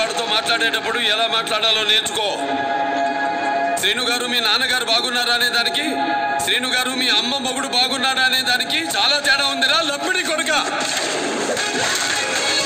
నాన్నగారితో మాట్లాడేటప్పుడు ఎలా మాట్లాడాలో నేర్చుకో. శ్రీను గారు మీ నాన్నగారు బాగున్నారా అనే దానికి, శ్రీను గారు మీ అమ్మ మొగుడు బాగున్నాడా అనే దానికి చాలా తేడా ఉందిరా లబ్బిడి కొడుక.